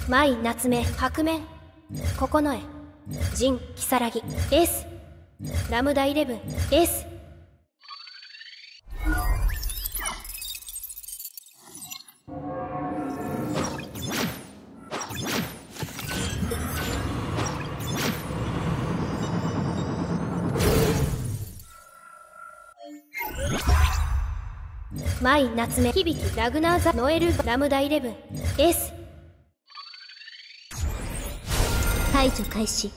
舞夏目白面九重陣如月エースラムダイレブンエース舞夏目響ラグナーザノエルラムダイレブンエース排除開始。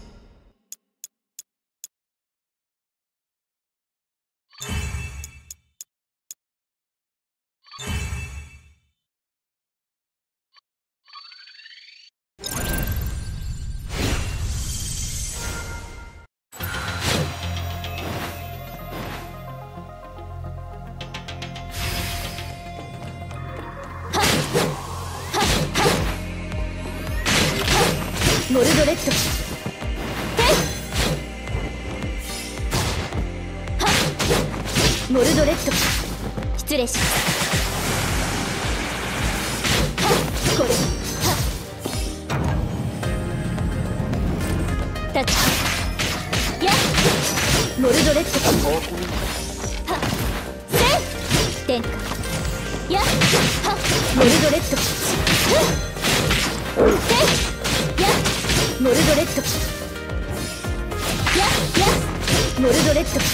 モルドレッドモルドレッド失礼しますこれタッチやモルドレッドせ天下やモルドレッドせやモルドレッドやモルドレッド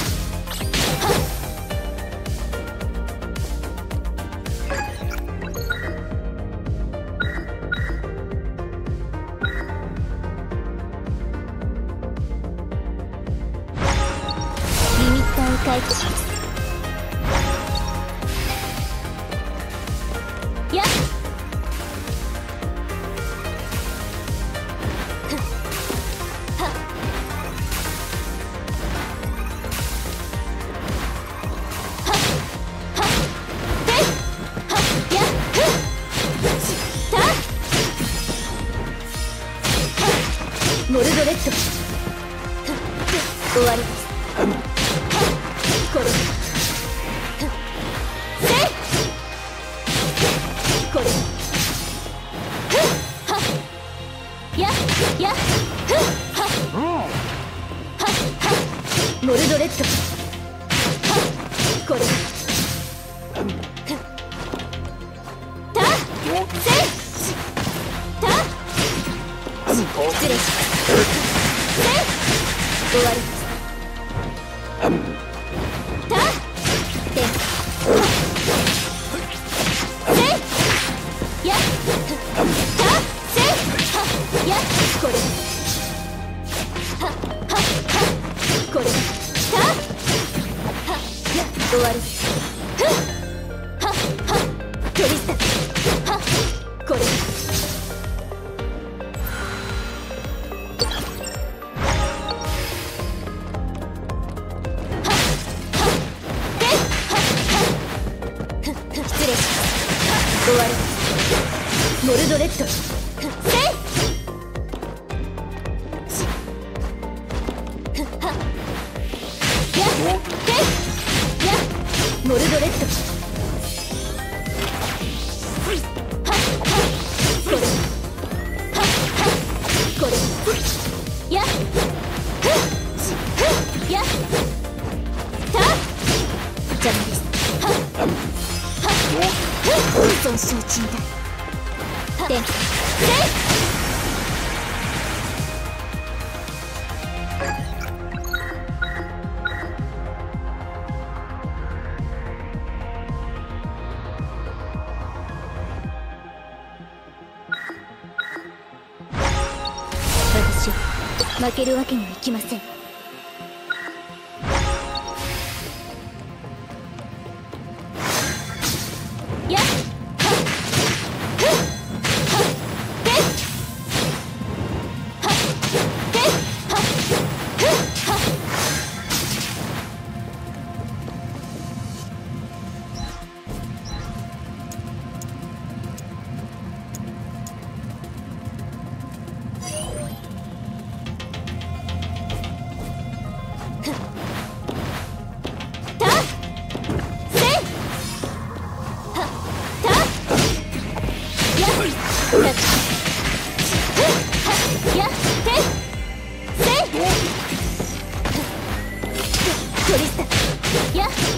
リミッターを解除しますやモルドレッド終わりですこれせこれやモルドレッドこれ失礼します終わりですたてせやたせやこれこれた終わりですトリスタこれ終わりモルドレッドせやモルドレッドこれこれやた邪魔です損傷賃だ天下私は負けるわけにはいきませんやっ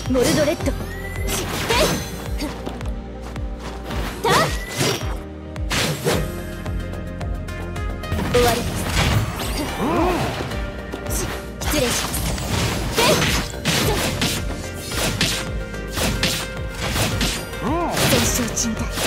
モルドレッド終わりです。失礼します。全焼鎮退。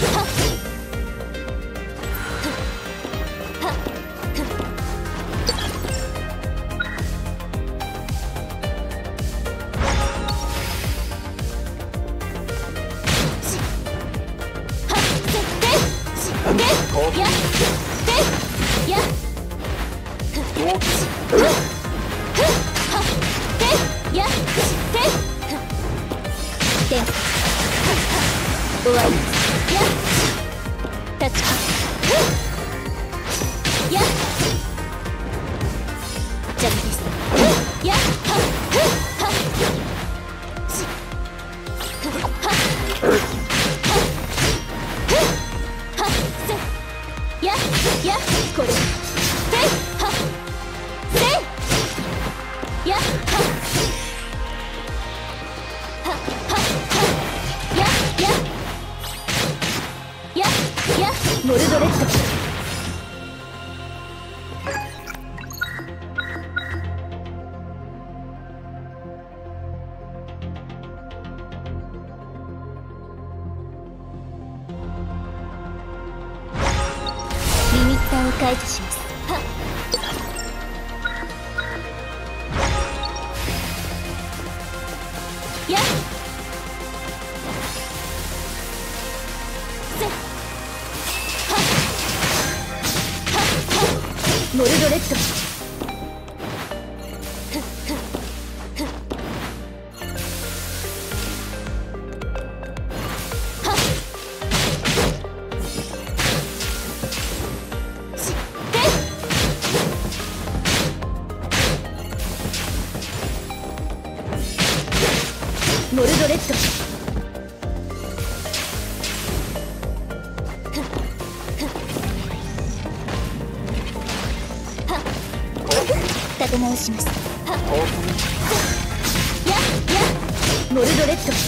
終わりです。タッチやジャブです。やこれモルドレッドリミッターを解除します。やっモルドレッドモルドレッド立て直します。モルドレッド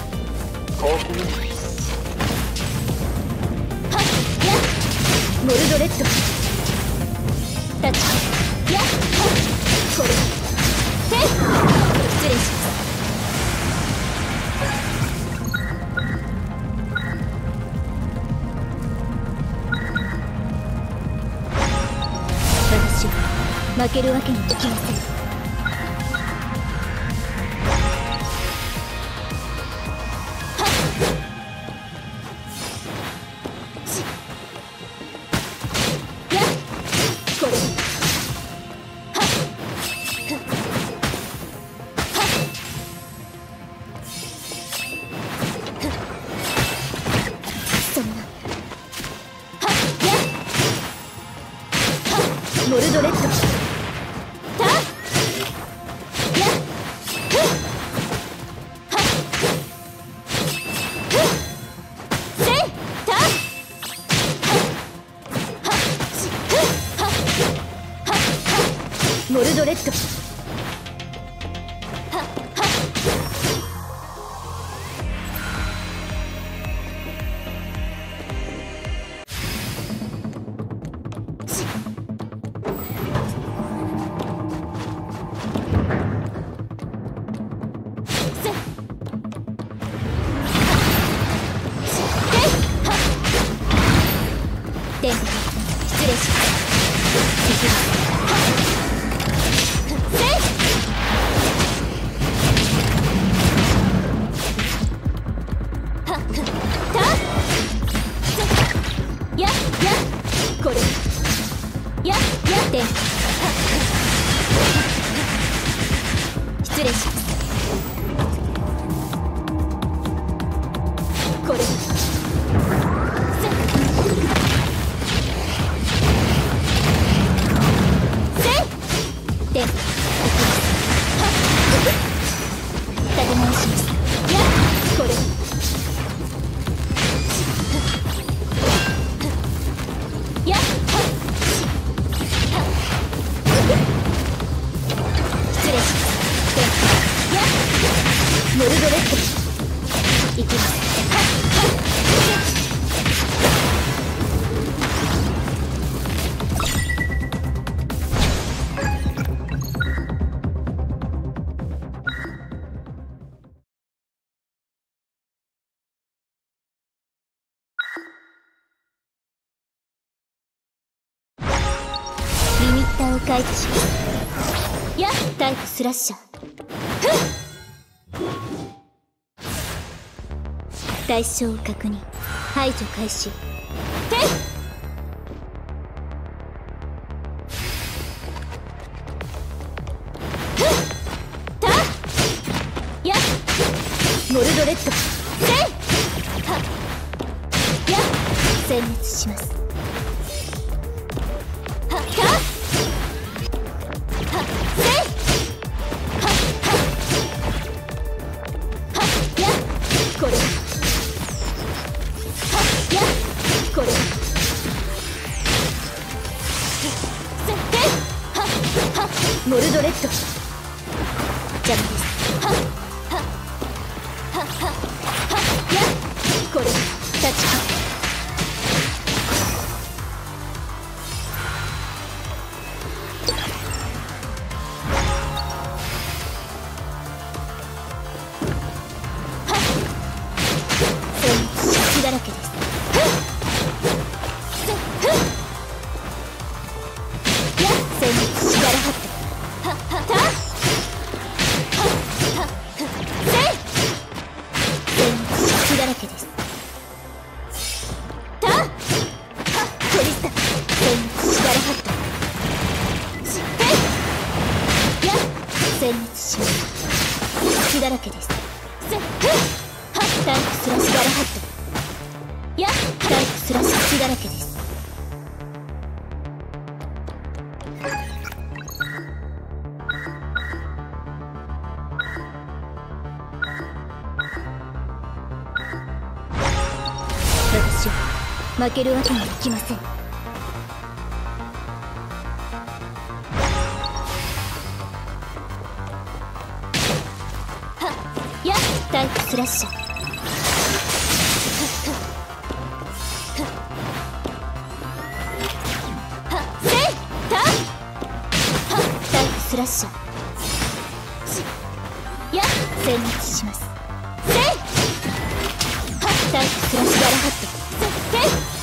モルドレッドタッチこれ失礼します。私は負けるわけにいきません。これそんなモルドレッドモルドレッド失礼します。 ルドレッド行きます。リミッターを解除します。やっタイプスラッシャー。対象を確認。排除開始。てたやモルドレッドせはや殲滅します。はたはせはやこれこれモルドレッド邪魔です。はやこれ立ち血だらけです。殲滅しがらはってはたはせ殲滅血だらけです。たはクリスタ殲滅しがらはってや殲滅します。血だらけです。タイプスラッシュガラハットやタイプスラッシュ血だらけです。私は負けるわけにはいきません。はやタイプスラッシャーはせたはタイプスラッシャーや殲滅します。せタイプスラッシュガラハットせ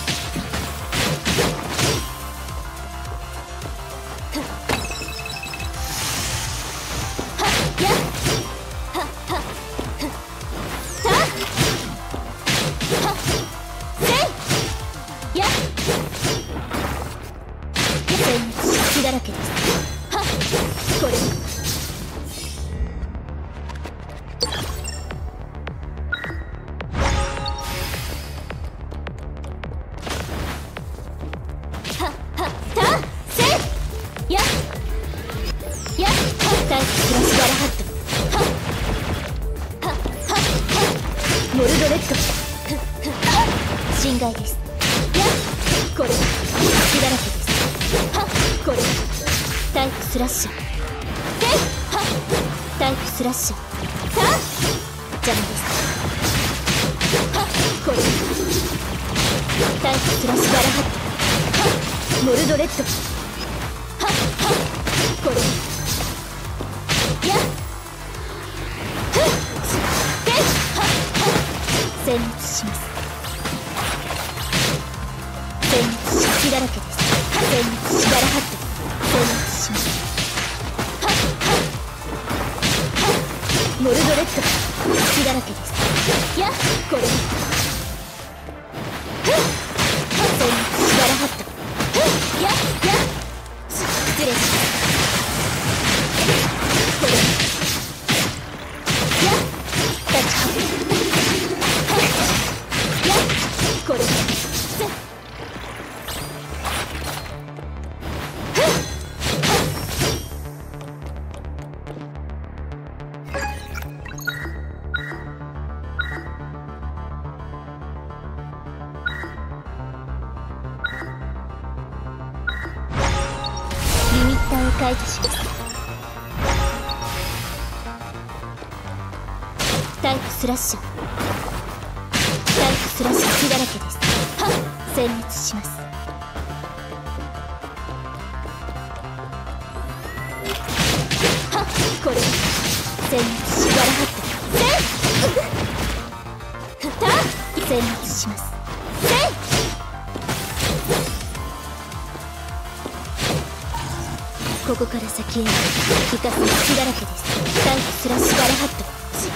はやはたはせや殲滅血だらけです。はこれタイプスラッシュガラハットモルドレッド侵害です。やこれ血だらけです。これタイプスラッシャータイプスラッシャー邪魔です。これタイプスラッシュガラハットモルドレッドこれや殲滅します。殲滅し血だらけです。殲滅しガラハット殲滅します。モルドレッド血だらけです。やこれ殲滅しガラハットや失礼します。これや立ちやこれリミッターを解除します。 タイプスラッシャー、タイプスラッシャー血だらけです。はっ、殲滅します。はっ、これ殲滅しガラハット殲滅します。ここから先へ生かす血だらけです。タイプスラッシュガラハット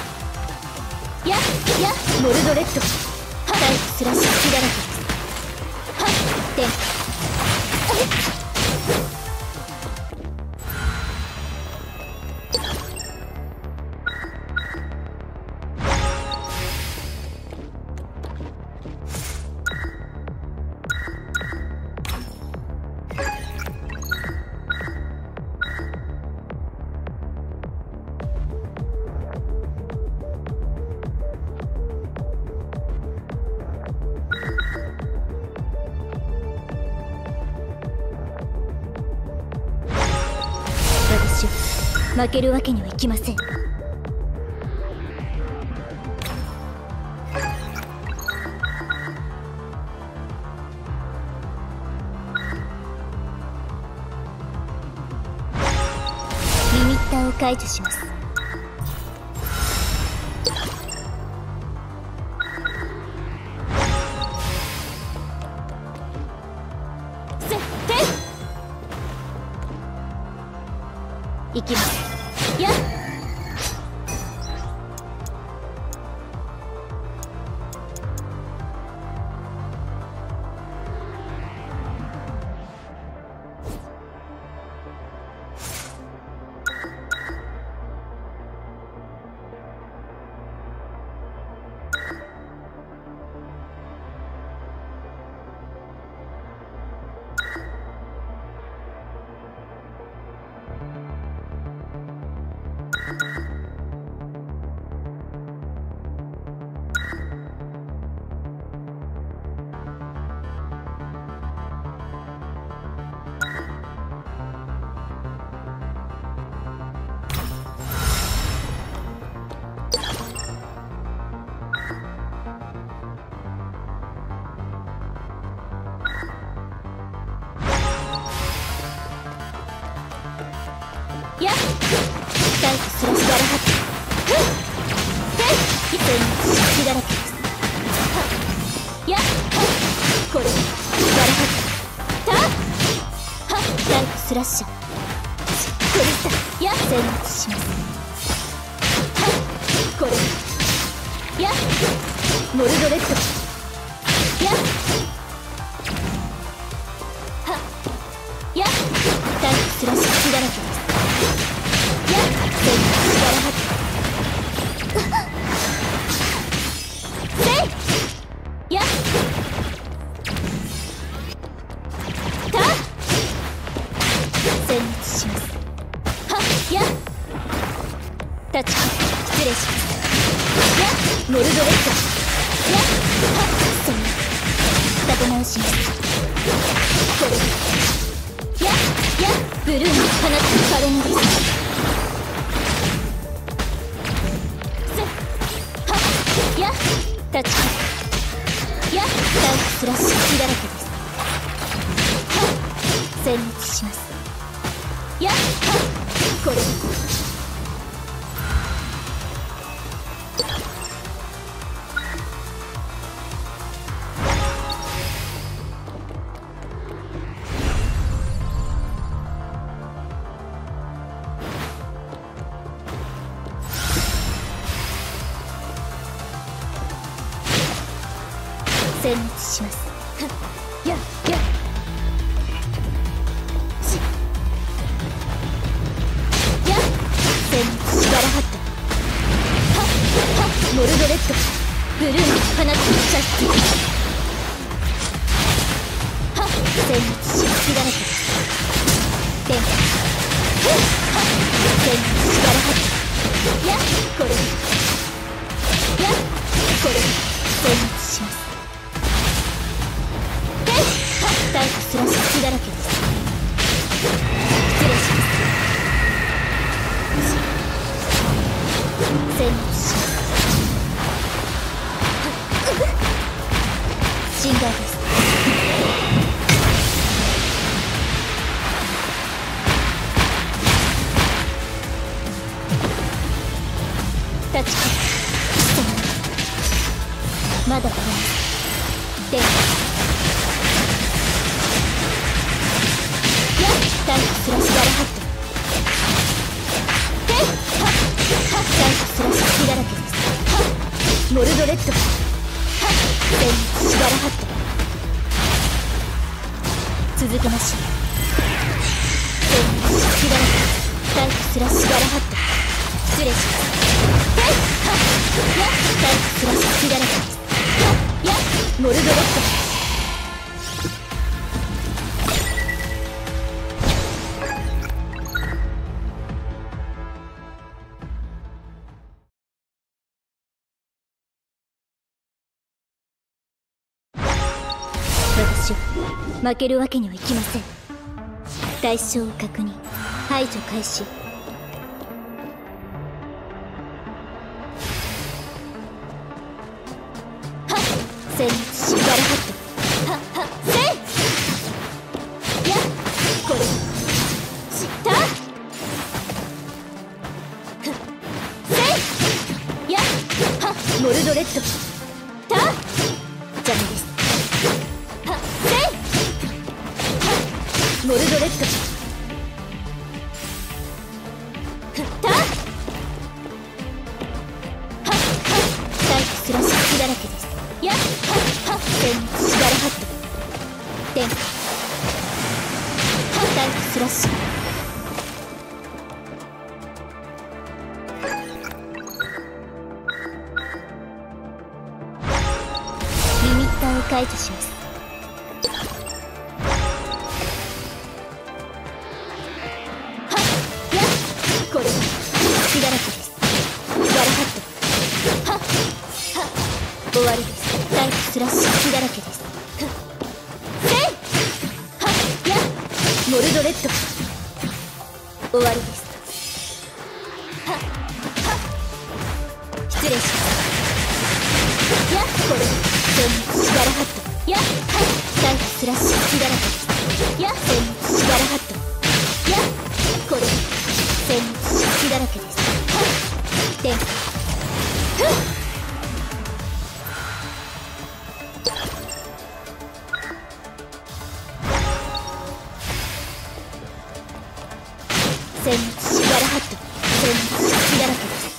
モルドレッド、タイプスラッシュ血だらけです。はっ、天下私は負けるわけにはいきません。リミッターを解除します。いきます。やっタイプスラッシュガラハット血だらけです。これガラハットタイプスラッシャークリスタル殲滅します。これモルドレッドタイプスラッシュ血だらけです。タッチ失礼します。モルドレッド立て直します。これブルーの放つカレンです。タッチタイプスラッシュ血だらけです。殲滅します。これ殲滅します。殲滅しガラハットモルドレッドブルーの放つ射出殲滅し血だらけです。天下殲滅しガラハットこれ殲滅します。タイプスラッシュ血だらけです。失礼します。殲滅します。 立ちこまだダメでやタイプスラッシュガラハットタイプスラッシュ血だらけですモルドレッド全シガラハット続けましょう全血だらけタイプスラッシュガラハット失礼しますタイプスラッシュ血だらけですモルドレッド私は負けるわけにはいきません対象を確認排除開始戦慄しガラハットせいやこれしたせいやモルドレッドたジャムですせいモルドレッドたタイプスラッシュ血だらけですやっ戦シガラハット電タイプスラッシュリミッターを解除しますやっこれ血だらけですガラハット終わりですタイプスラッシュ血だらけですせいやモルドレッド終わりです失礼しますやこれ全シガラハットやタイプスラッシュ血だらけですや全シガラハットやこれ全血だらけですで戦慄しガラハット戦慄し血だらけです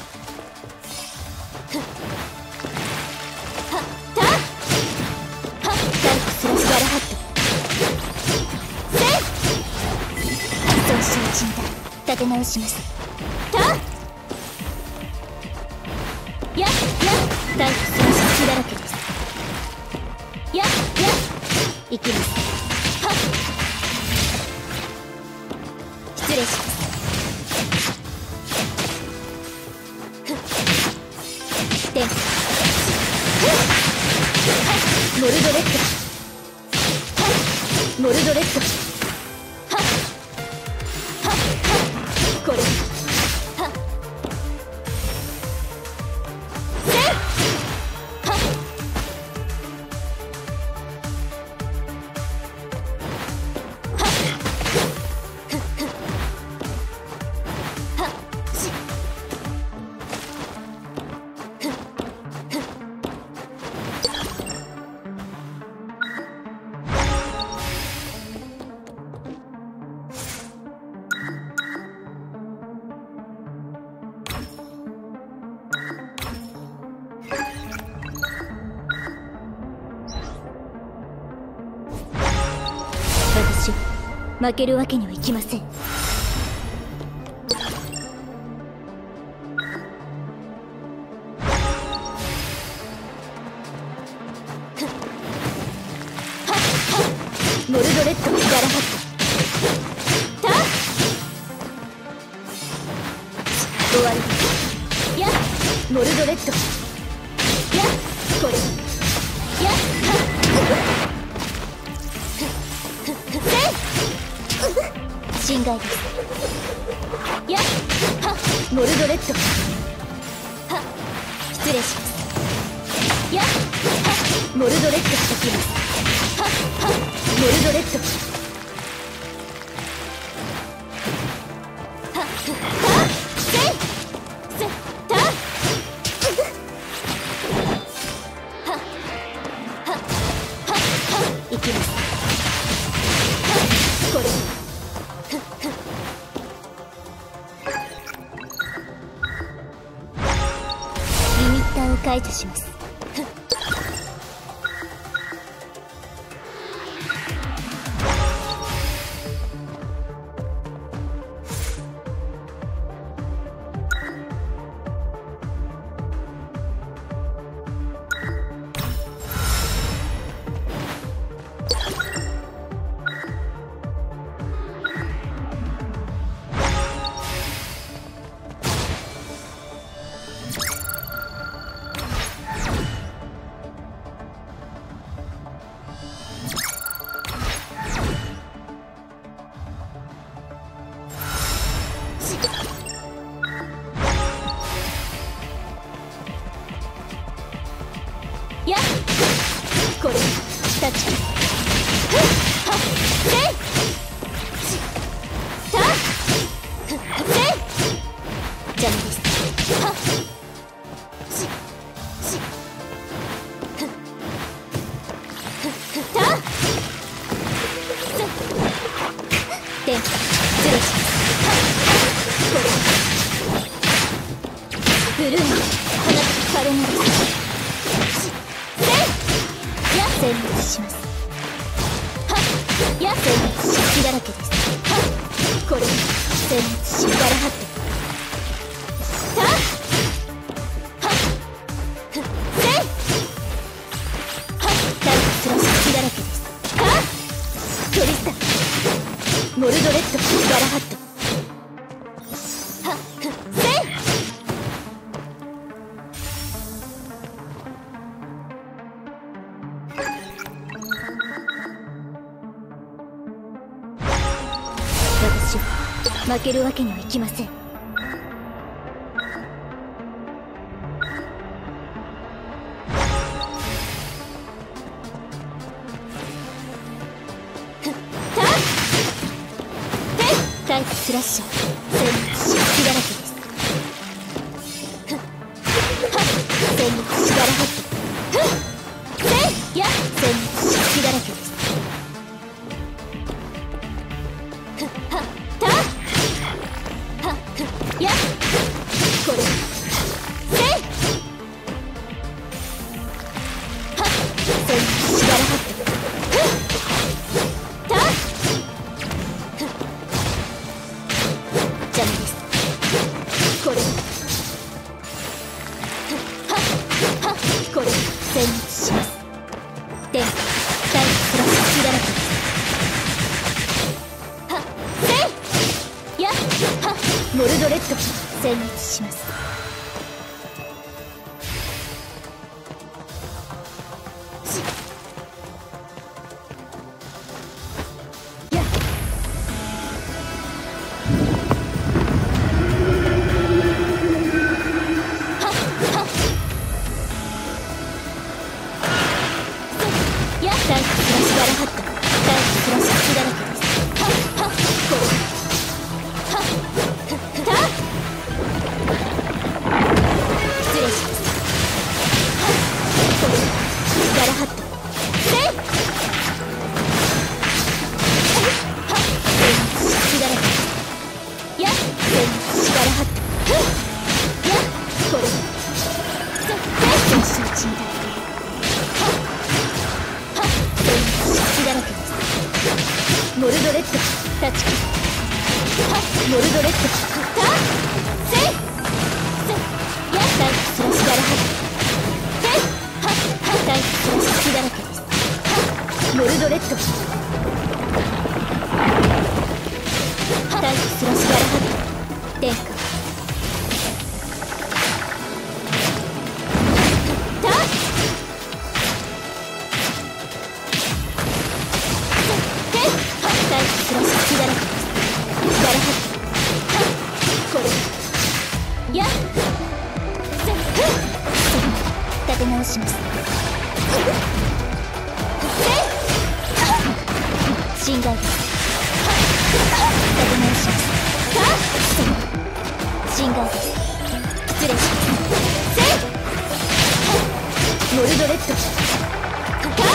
タイプスラッシュガラハットせい損傷鎮断立て直しますタイプスラッシュ血だらけですいきます失礼しますでモルドレッドモルドレッドこれ私は負けるわけにはいきませんモルドレッドガラハット終わりやモルドレッドやこれや侵害ですやモルドレッド失礼しますやモルドレッドしてきますモルドレッド解除します。やっこれタッチふっはっせいしたふっはっせい邪魔ですはっしふっふっふったせ電波ズレしはっこれブルーの花枯れない殲滅します。はっや殲滅し隙だらけです。はっこれ殲滅しガラハットさあはっふっせいはっダイブスラし隙だらけです。はっトリスタモルドレッドガラハットはっふっせい私は負けるわけにはいきません。タイプスラッシャー殲滅し隙だらけです。ふっはっ殲滅しガラハットふっせいや殲滅し隙だらけです。ふっはったはっふっやこれせいはっ殲滅しガラハットふった邪魔ですこれはっこれ殲滅します。電波ダイプラス隙だらけですはっせいやはっモルドレッド殲滅します。やっやダイプスラシガラハットダイプスラシ隙だらけです。はっはっこれはっふった失礼します。はっこれガラハットせいはっ殲滅し隙だらけです。や殲滅しガラハットふっやこれせ全身沈大だらけです。モルドレッドタッチはっモルドレッドたせいせやダイプスラシガラハットせいはっダイプスラシ隙だらけです。はっモルドレッドはダイプスラシガラハット電化ダイプスラシ隙だらけです。ガラハットはっこれやっせっ立て直します。せい侵害です。はっ立て直します。さあ侵害です。失礼します。せいはっモルドレッドか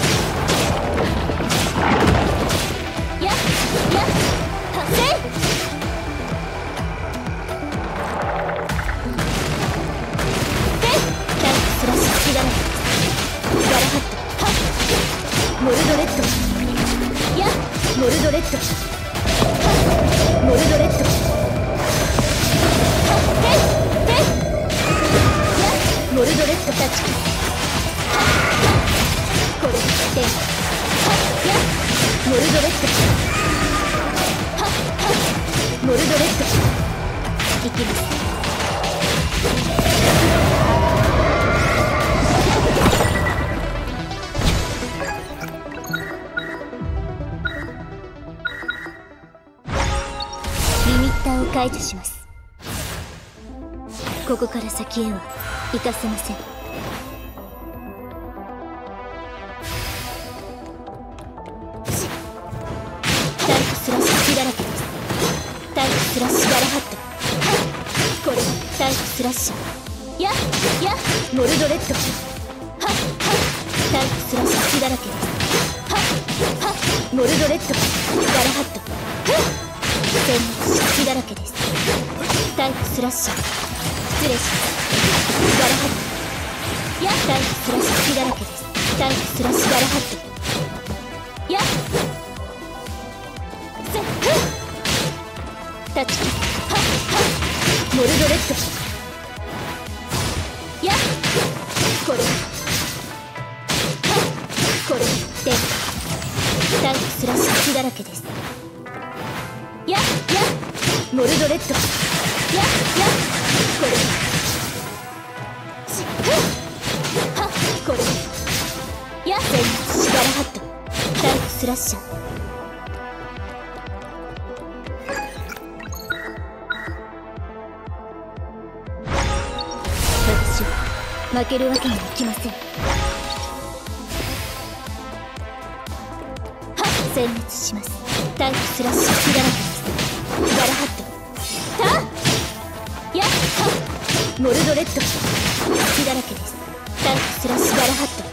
やっはっせいでダイプット、モルドレット、モルドレットタッチ、これでモルドレット、モルドレット、いきます。リミッターを解除します。ここから先へは行かせません。タイプスラッシュ血だらけです。タイプスラッシュガラハット、これはタイプスラッシャー、やモルドレット、タイプスラッシュ血だらけです。モルドレット、ガラハット、全滅血だらけです。タイプスラッシャー、失礼します。ガラハット、タイプスラッシュ血だらけです。タイプスラッシュガラハット、タッチ、モルドレット、これでタイプスラッシュ血だらけです。モルドレット、これ全滅ガラハット、タイプスラッシャー、私は負けるわけにはいきません。殲滅します。タイプスラッシュ血だらけです。ガラハット、モルドレット、血だらけです。タイプスラッシュガラハット、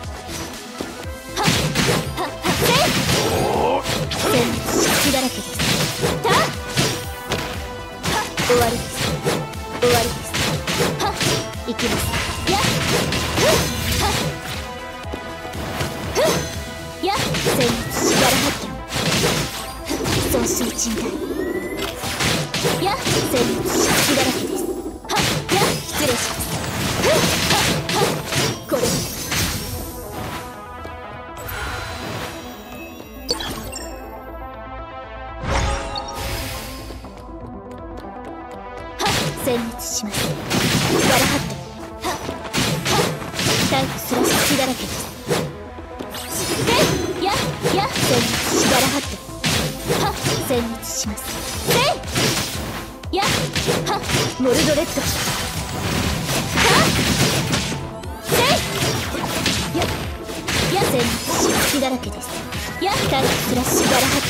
殲滅し血だらけです。終わりです。終わりです。いきます。殲滅しガラハット、損傷賃貸、殲滅し血だらけです。失礼します。これ殲滅します。ガラハット、タイプスラッシュ血だらけです。殲滅しガラハット、殲滅します。モルドレット、殲滅し血だらけです。タイプスラッシュガラハッ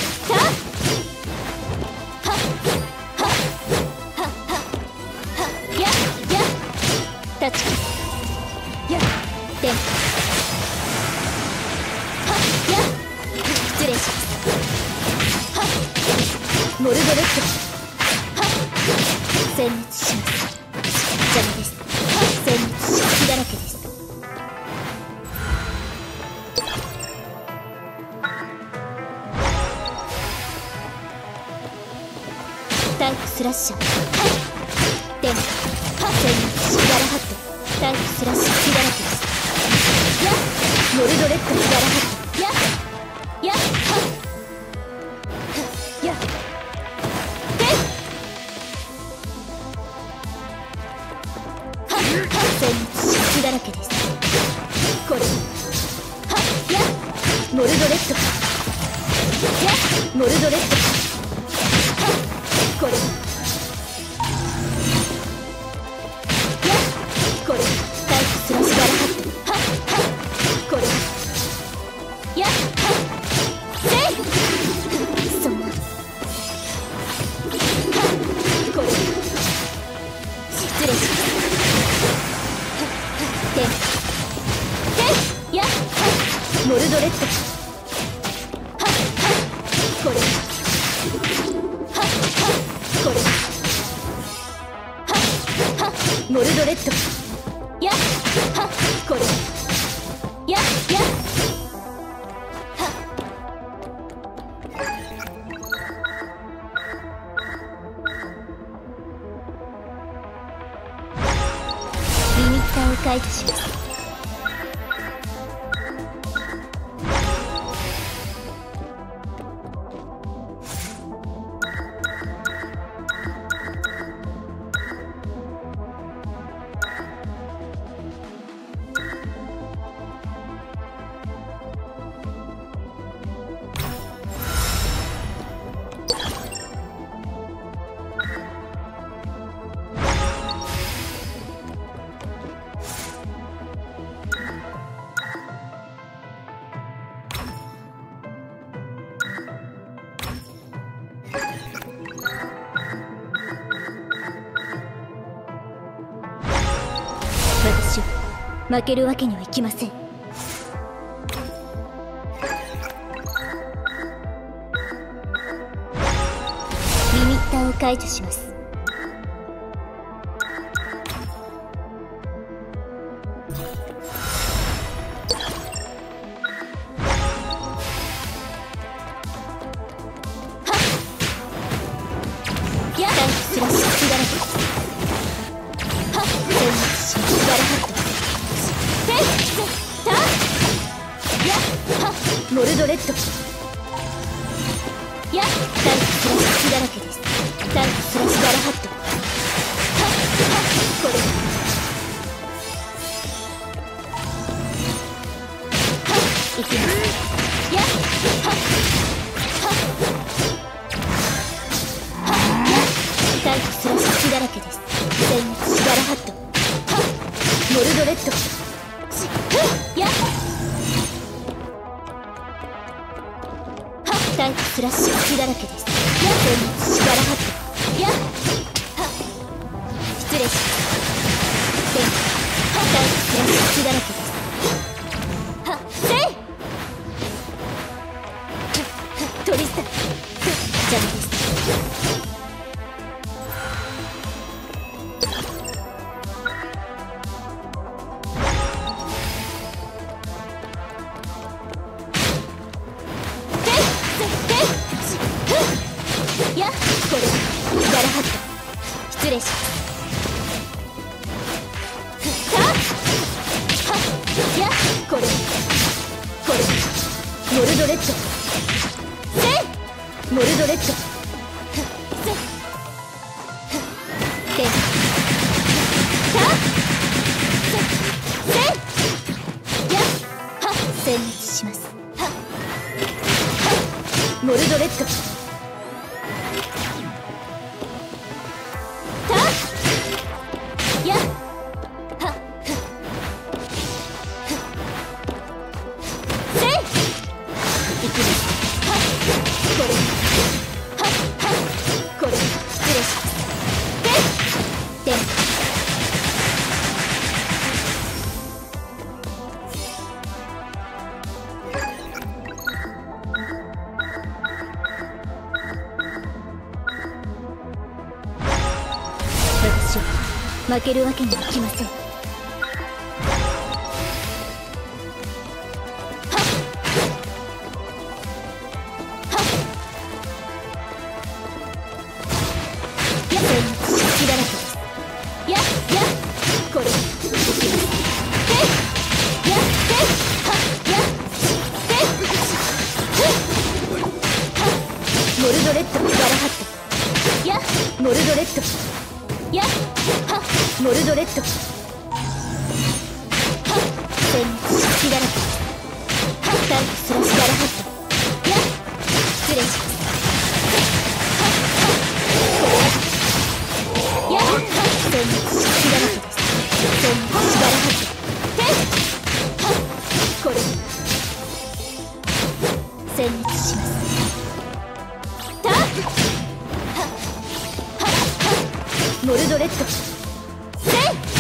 ト、タッチ、電失礼します。モルドレット、殲滅します。邪魔です。殲滅し血だらけです。タイプスラッシャー、電殲滅しガラハット、タイプスラッシュ血だらけです。モルドレット、ガラハット、殲滅し血だらけです。これモルドレット、モルドレット、これタイプスラッシュガラハット、これそんなこれ失礼します。モルドレット、これモルドレット、これターを解除します。私は負けるわけにはいきません。リミッターを解除します。やっスラッシュ血だらけ。モルドレッド。やっタンクスラッシュ血だらけです。タンクスラッシュガラハット。これいきます。やっタンクスラッシュ血だらけです。全滅しガラハット。モルドレッド。やっタンクスラッシュ血だらけです。全滅しガラハット。やっ失礼します。タンクスラッシュ血だらけです。はっせいトリスタ邪魔です。やっこれガラハット失礼します。やっこれモルドレッド。せいモルドレッド。せいやっ殲滅します。モルドレッド。やっせいいきます。これ失礼します。で私は負けるわけにはいきません。血だらけです。やっこれやっモルドレッドガラハット。やっモルドレッド。やっモルドレッド。全滅血だらけ。タンクスラッシュガラハット。やっ失礼します。やっ全滅血だらけです。全滅血ガラハット。これ殲滅します。モルドレッド。せい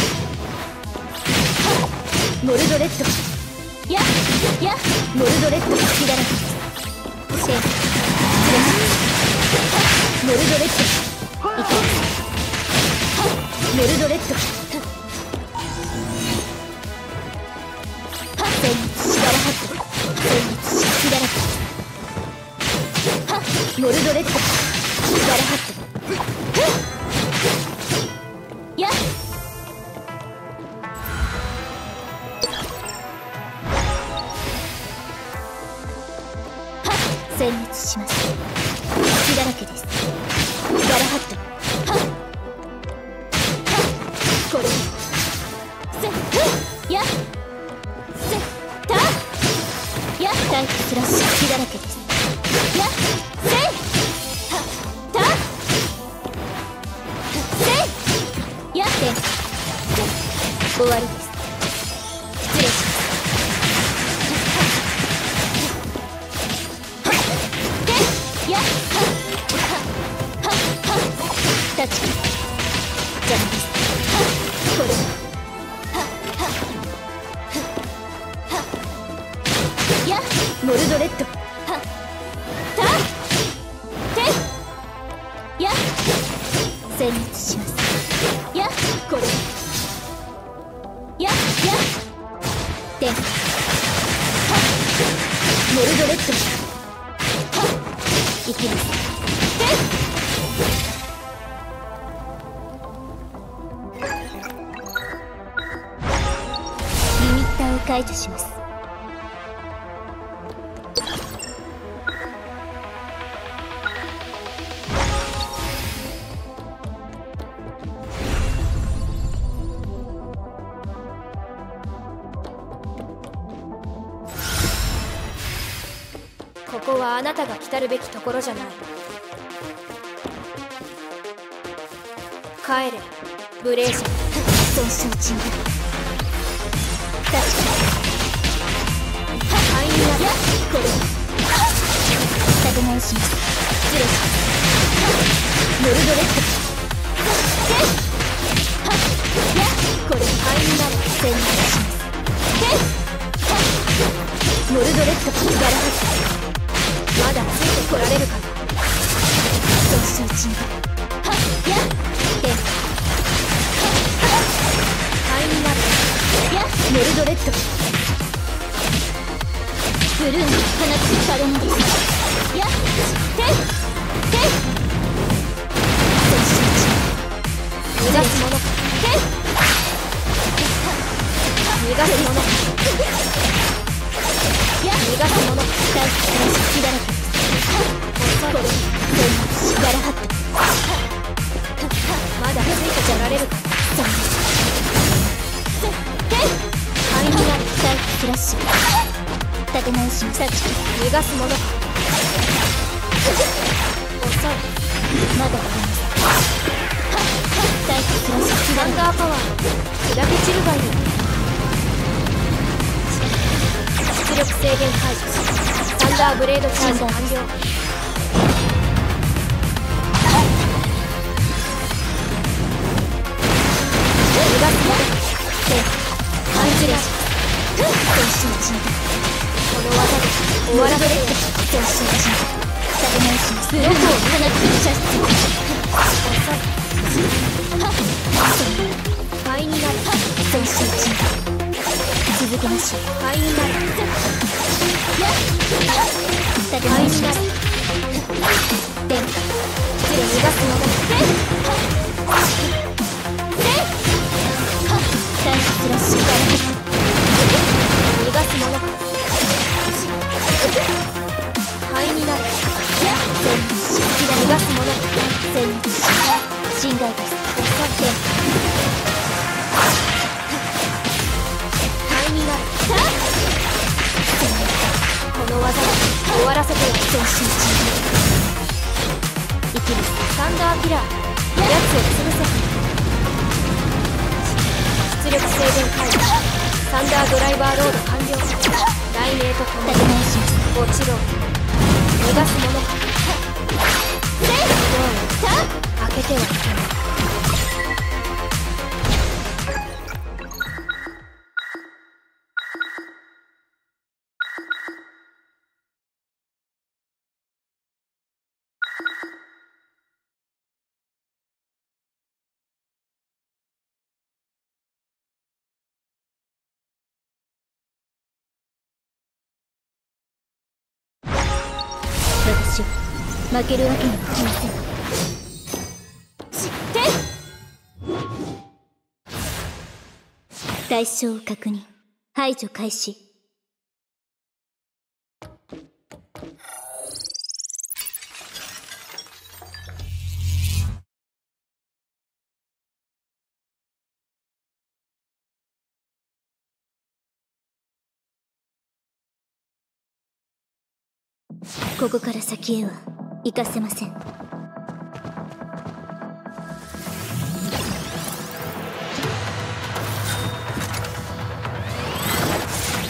モルドレッド。やモルドレッド血だらけです。せいモルドレッド。いきます。モルドレッド。全滅しガラハット。全滅し血だらけ。モルドレッドガラハット。やっ終わりです。失礼します。でやっ立ち邪魔です。これやモルドレッドや殲滅します。やこれや天モルドレッドいきます。リミッターを解除します。 ここはあなたが来たるべきところじゃない。帰れブレイジャー。 損傷中だ。確かに灰になる。 これ立て直します。失礼します。モルドレッドこれ灰になる。 殲滅します。モルドレッドガラハまだついてこられるかな。 損傷中だ。 灰になる。 モルドレッドブルーン放つパロモディや損傷中。 逃がすものか。逃がすものか。逃がすものか。 大気から隙だらけです。これガラハットまだついてこられるかな。 そうです。 灰になる。 大気フラッシュ立て直します。 逃がすものか。遅い。 まだあります。大気フラッシュサンダーパワー砕け散るがいい。出力制限解除。サンダーブレードチャージ完了。逃がすものか。 反撃します。損傷中だ。 この技で終わらせてやる。 損傷中だ。立て直します。ブロックを放つ射出灰になる。 損傷中だ。続けましょう。 灰になる。 立て直します。電化逃がすものか。 大気フラッシュガラハ逃がすものか。灰になる。 殲滅し逃がすものか。 殲滅し侵害です。 灰になる。この技で終わらせてやる。 損傷中だ。いきます。 サンダーピラーやつを潰せ。出力制限解除。サンダードライバーロード完了。雷鳴とともに立て直します。 落ちろ。逃がすものか。開けてはいけない。 私は負けるわけにはいきません。対象を確認。排除開始。ここから先へは行かせません。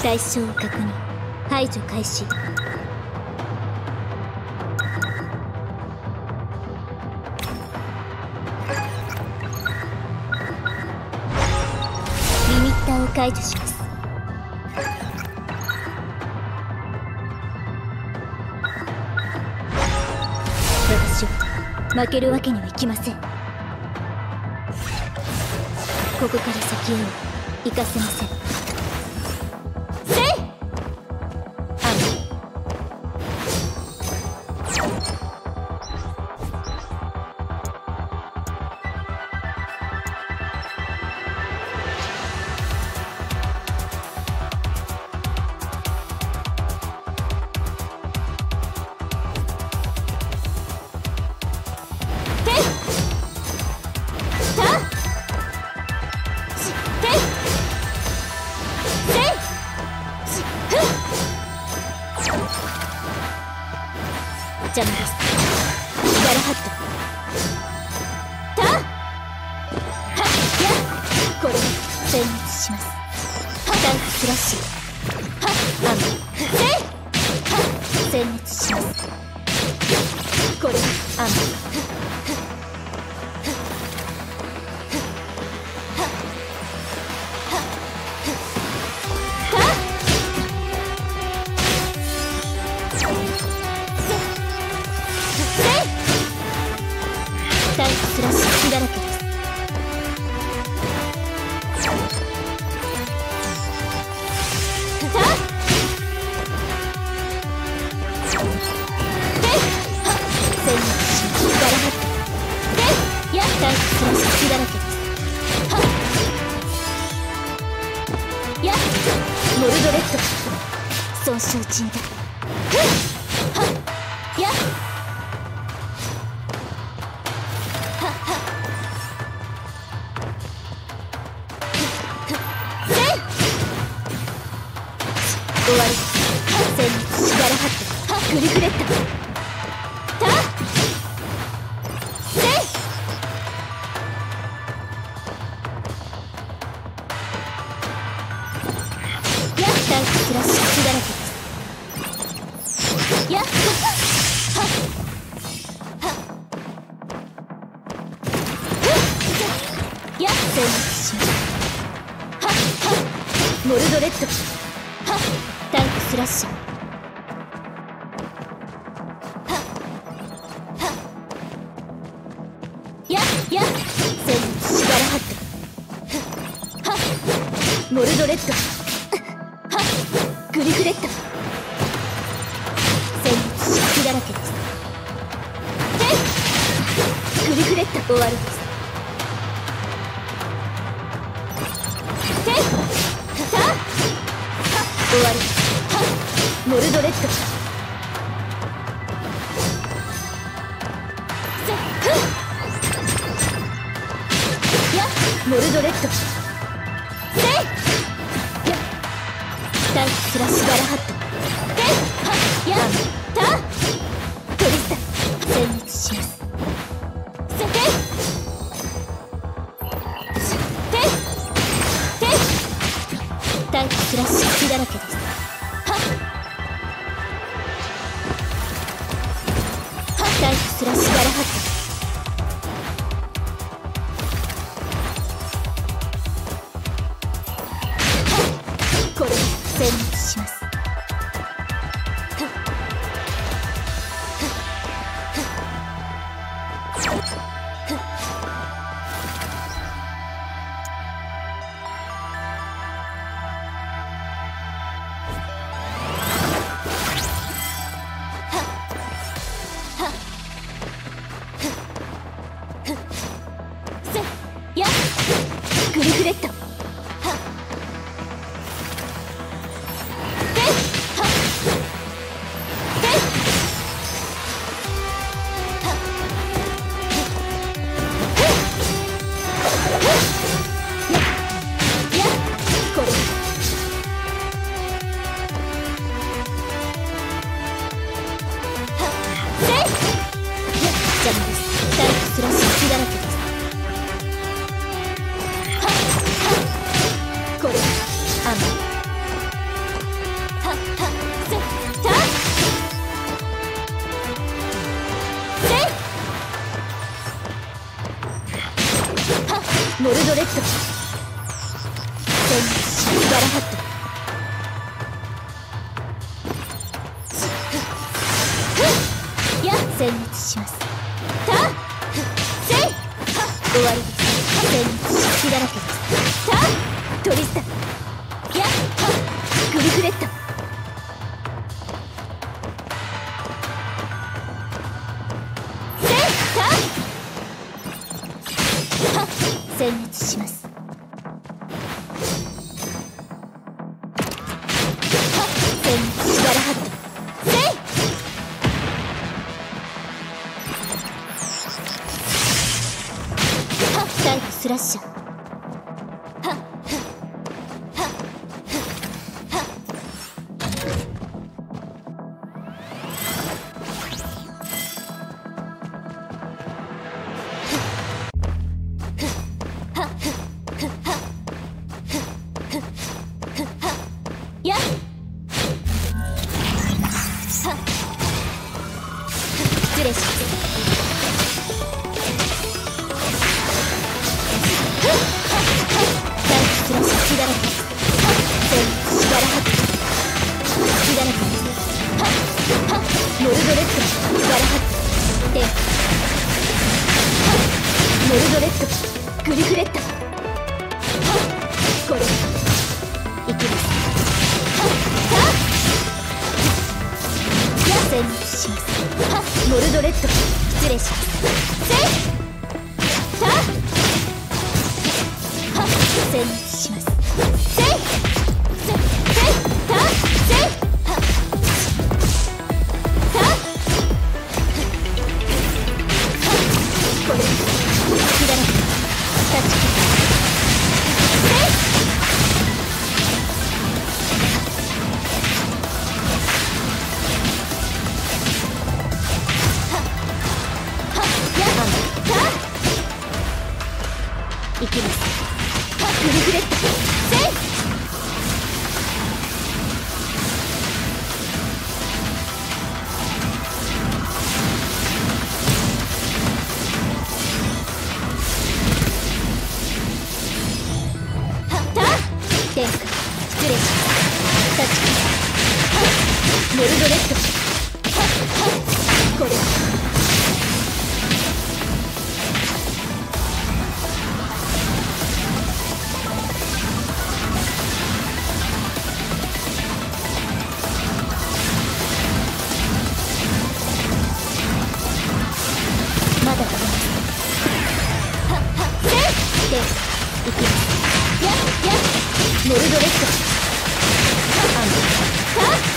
対象を確認。排除開始。リミッターを解除します。私は負けるわけにはいきません。ここから先へは行かせません。せい！邪魔です。ガラハット。たはっやこれで殲滅します。タンクスラッシュ。はっアンせいはっ殲滅します。これでアンタンクスラッシュだらけです。タンクスラッシュだらけです。やモルドレッド損傷鎮だ。や終わり。殲滅しガラハットグリフレットたせやタンクスラッシュだらけです。やや殲滅します。モルドレッドタンクスラッシュや殲滅しガラハットモルドレッドグリフレット殲滅しだらけです。グリフレット終わりです。終わり。モルドレッドやモルドレッドせいやタンクスラッシュガラハットやたトリスタ殲滅します。タンクスラッシュだらけです。タンクスラッシュガラハットこれで殲滅します。やグリフレットこれ邪魔です。タンクスラッシュだらけです。 モルドレッド戦術ガラハットや殲滅しますたせい終わりです戦術隙だらけですたトリスタやグリフレットせいた殲滅します殲滅ガラハットせいタイプスラッシャーやっ失礼しますダイススラッシュ血だらけ全部力はって血だらけモルドレッドガラハットでモルドレッドグリフレットこれいきます殲滅しますモルドレッド失礼しますせいた殲滅しますせいせいたせいたこれ隙だらけタッチせいいきますグリフレットせいた天下失礼しますタッチモルドレッドこれまだだせいでいきますやモルドレッドあんた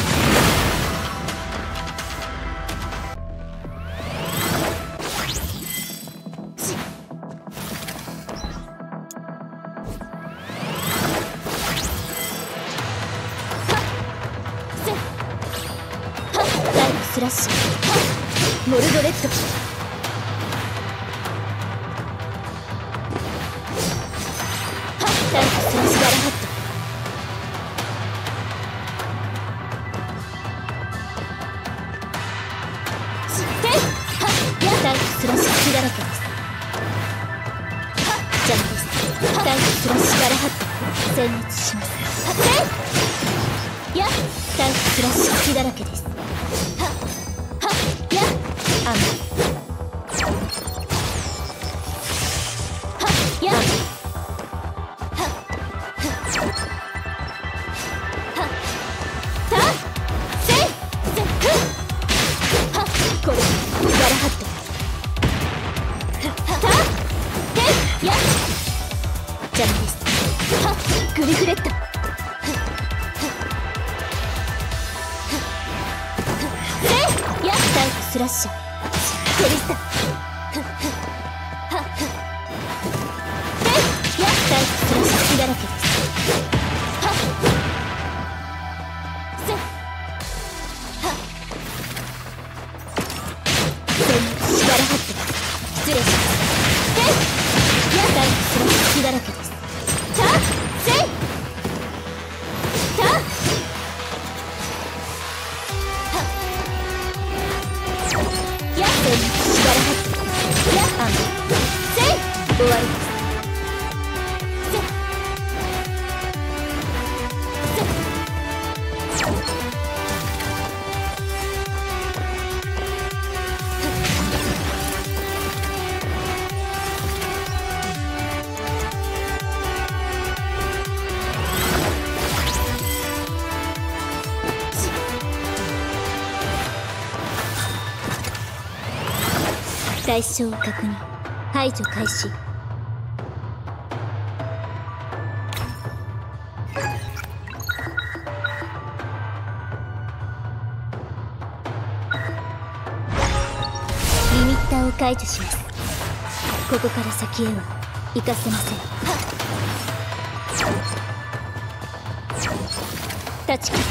ダイブスラッシュモルドレッドダイブスラッシュガラハット知ってやダイブスラッシュ血だらけですジャンプですダイブスラッシュガラハット殲滅しますやダイブスラッシュ血だらけですやあんやこれガラハットやジャムですグリフレットやダイブスラッシャートリスタやダイブスラッシュ血だらけですガラハット失礼しますやダイブスラッシュ血だらけですせいやガラハットやあんせい終わりです対象を確認。排除開始。リミッターを解除します。ここから先へは行かせません。立ち切る。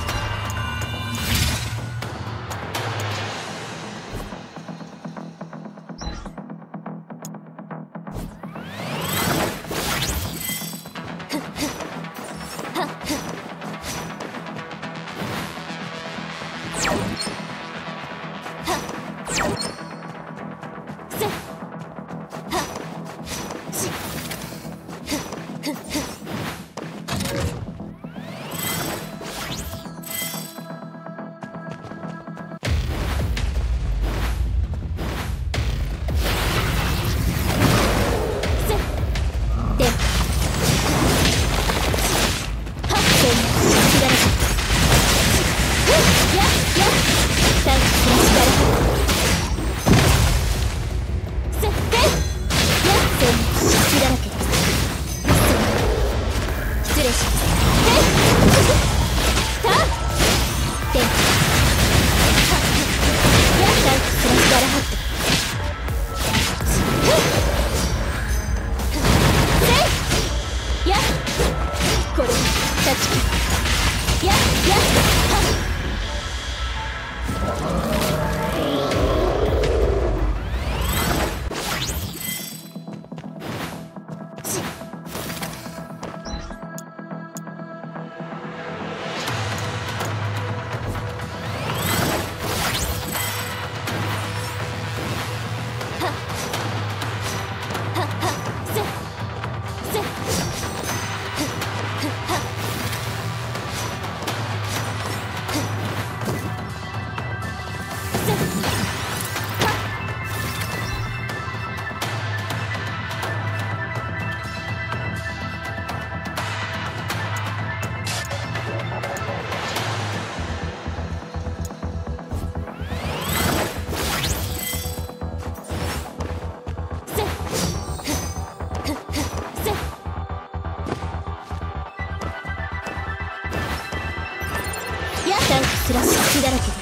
スラッシュ血だらけです。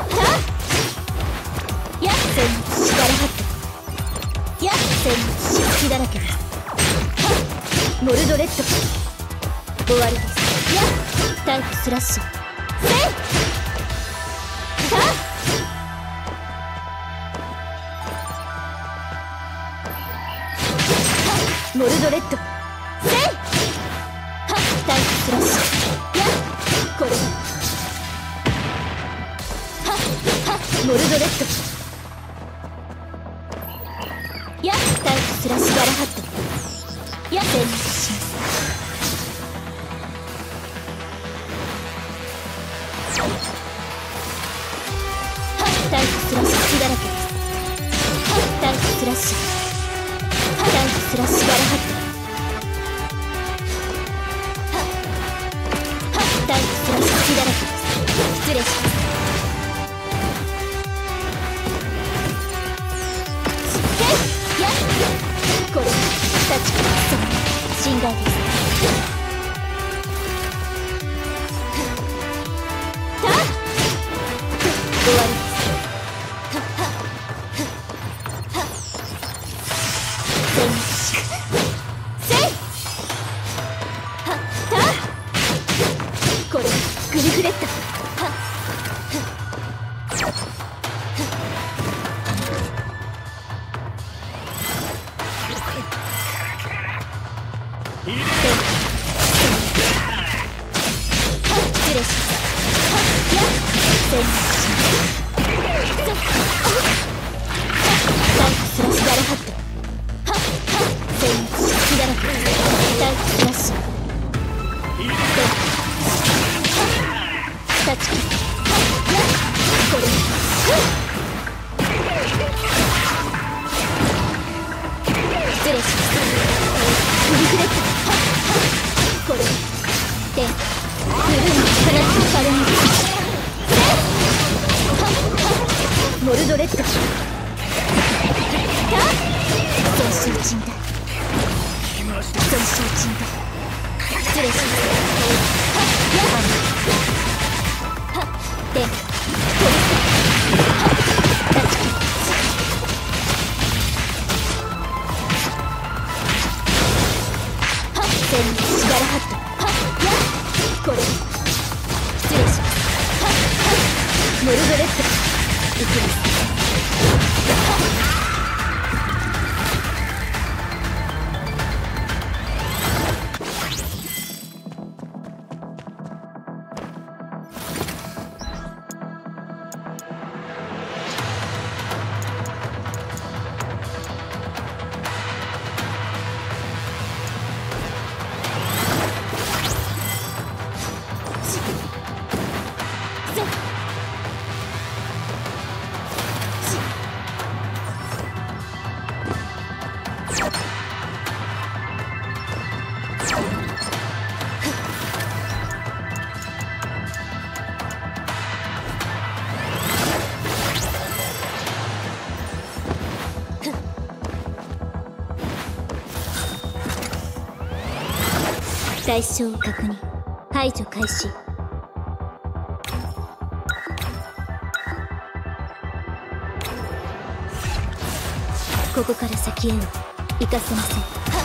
やっ戦士ガラハット。やっ戦士血だらけです。モルドレッド終わりです。やっタイプスラッシュせいモルドレッドせいタイプスラッシュやっこれモルドレッドやっタイプスラッシュガラハットやっ戦慄しますタイプスラッシュ血だらけです。タイプスラッシュタイプスラッシュガラハットタイプスラッシュ血だらけです。失礼します。これ立ちこそ侵害です。終わりです。これグリフレット失礼します。やっ戦慄しタイプスラッシュガラハット戦慄血だらけタイプスラッシュ立ち切るやっこれ失礼します。グリフレットこれでブルーに放つバルニーモルドレッド鎮だ。損傷鎮だ。失礼します。はっでトリスタチキはっ戦士ガラハットはっやっこれ失礼します。はっはっモルドレッド行きます。対象を確認。排除開始。ここから先へは行かせません。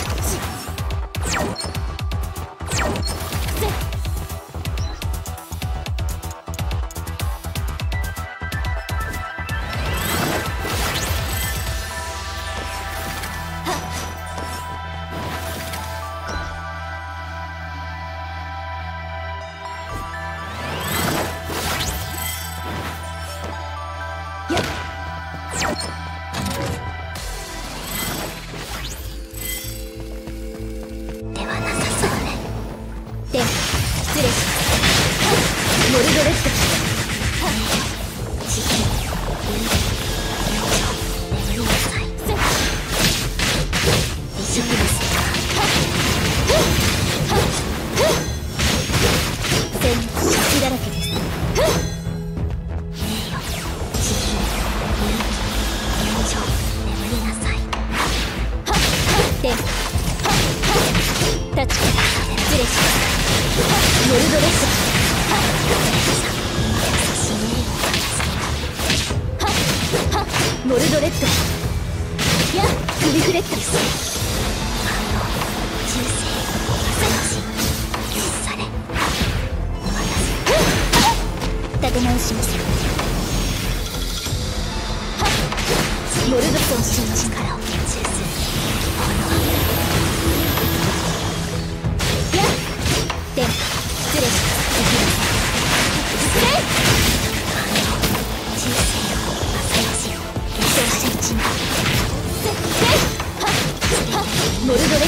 モルドレッド地球眠りなさい。美食です戦士だらけです。名誉地球現状眠りなさい。で立ち失礼します。モルドレッドモルドレッドや首フレットです。中世朝され立て直します。モルドソン氏の力を結集するやで失礼します。モルドレッド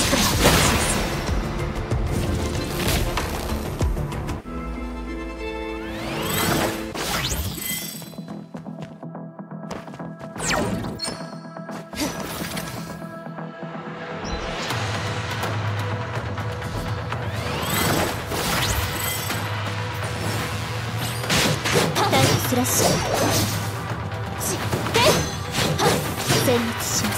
タイプスラッシュ殲滅します。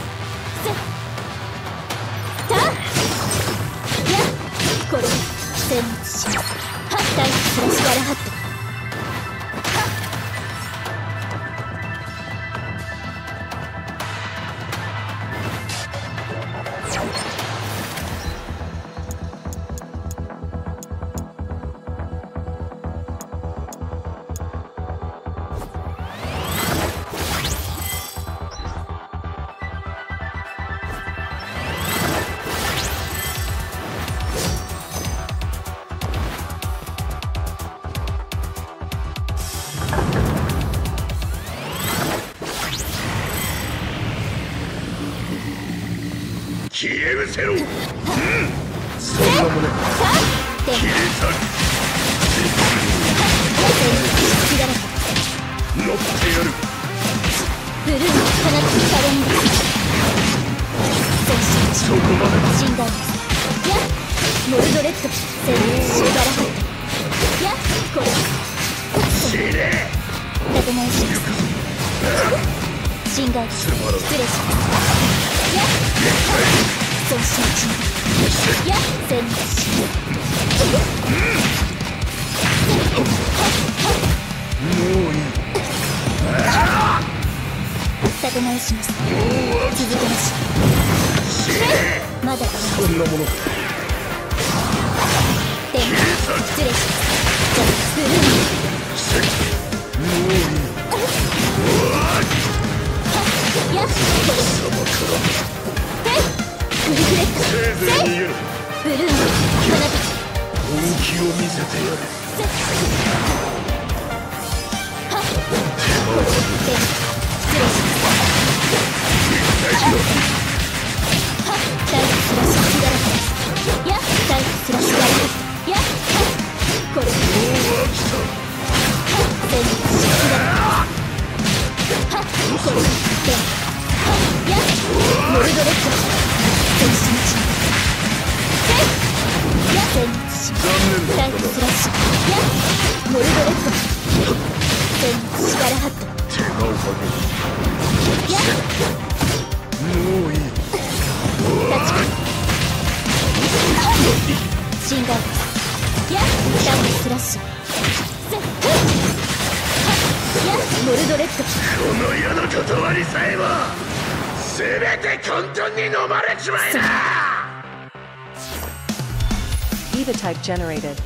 これで殲滅します。タイプスラッシュガラハット消え失せろ。そんなもの消え去る。乗ってやる。 ブルーの放つサロンです。 そこまで。 死んだんです。やモルドレッド戦士ガラハットやこれ死ね。 立て直します。死んだんです。失礼します。やいや戦慄しもういい。 立て直します。続けましょう。まだダメです。 そんなものか。 でも失礼します。じゃあブルーもういい。 やっ貴様からフルフレットせいぜい逃げろ。 ブルーの花火本気を見せてやれ。 でも失礼します。大スラッシュしだらけです。やっ大スラッシュだらけ。やっこれ戦慄しだらけ。これでやっモルドレッド戦士の血やっ戦慄し大スラッシュやっモルドレッド戦慄しだらはっと手間をかける。 やっもういい。 立ちシンガーですやっダブルスラッシュせっやっモルドレッドこの世の断りさえも全て混沌に飲まれちまいな。 Eva type generated.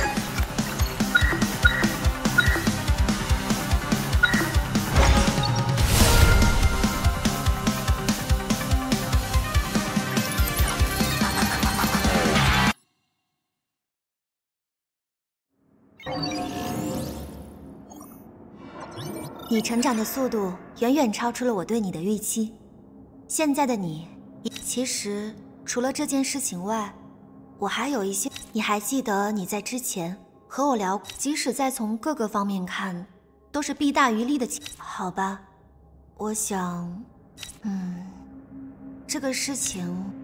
“你成长的速度远远超出了我对你的预期。现在的你，其实除了这件事情外，我还有一些……你还记得你在之前和我聊，即使再从各个方面看，都是弊大于利的情……好吧，我想，这个事情